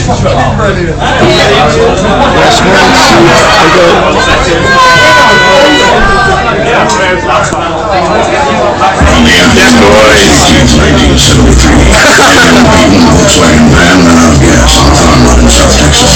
On the February 18th, 1973, beaten Volkswagen van ran out of gas on a farm road in South Texas.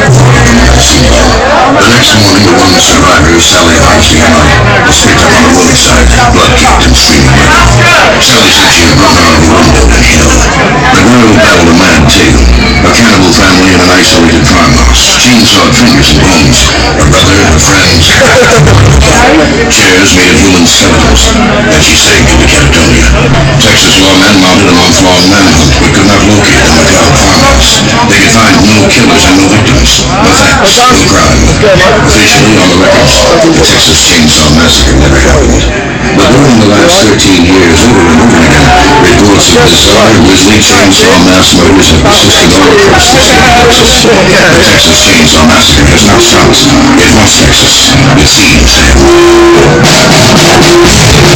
The next morning, the one survivor, Sally Harvey, was picked up on the roadside, blood-caked and streaming wet. Sally said she had broken out of a window and killed. The girl battled a mad tale, a cannibal family in an isolated farmhouse, chainsawed fingers and bones, her brother, her friends, chairs made of human skeletons, and she sank into catatonia. Texas lawmen mounted a month-long manhunt, but could not locate the McLeod farmhouse. They could find no killers and no victims, no facts, no crime. Officially, on the records, the Texas Chainsaw Massacre never happened. But during the last 13 years, over and over again, reports of bizarre, grisly chainsaw mass murders have persisted all across the state of Texas. The Texas Chainsaw Massacre has not stopped. It wants Texas. It seems to have.